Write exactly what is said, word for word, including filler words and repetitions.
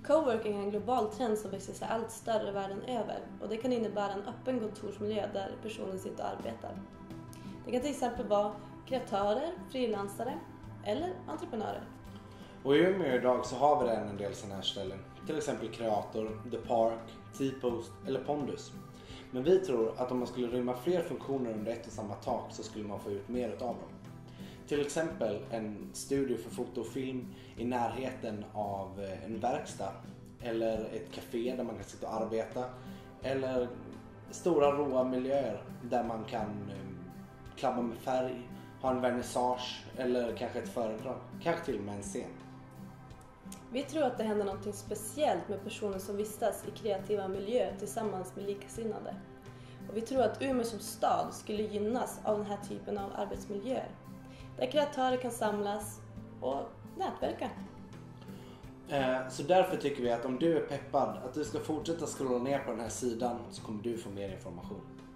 Coworking är en global trend som växer sig allt större världen över och det kan innebära en öppen kontorsmiljö där personen sitter och arbetar. Det kan till exempel vara kreatörer, frilansare eller entreprenörer. Och i Umeå idag så har vi redan en del sådana här ställen. Till exempel Kreator, The Park, T-Post eller Pondus. Men vi tror att om man skulle rymma fler funktioner under ett och samma tak så skulle man få ut mer av dem. Till exempel en studio för foto och film i närheten av en verkstad. Eller ett café där man kan sitta och arbeta. Eller stora råa miljöer där man kan klabba med färg, ha en vernissage eller kanske ett föredrag. Kanske till och med en scen. Vi tror att det händer något speciellt med personer som vistas i kreativa miljöer tillsammans med likasinnade. Och vi tror att Umeå som stad skulle gynnas av den här typen av arbetsmiljöer. Där kreatörer kan samlas och nätverka. Så därför tycker vi att om du är peppad att du ska fortsätta scrolla ner på den här sidan så kommer du få mer information.